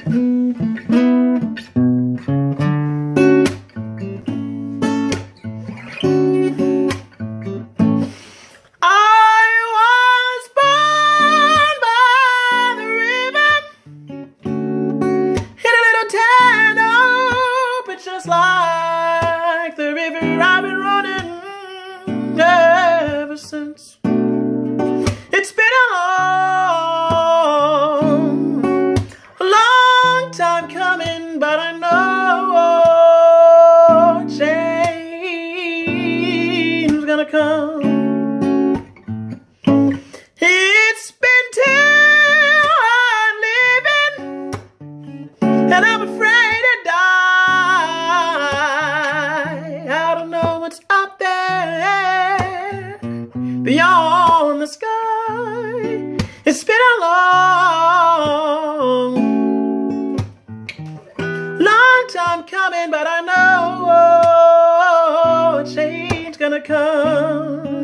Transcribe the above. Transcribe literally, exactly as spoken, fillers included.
Like the river I've been running ever since. It's been a long, a long time coming, but I know change's gonna come. It's been too hard living, and I'm afraid to die. What's out there beyond the sky? It's been a long, long time coming, but I know a change gonna come.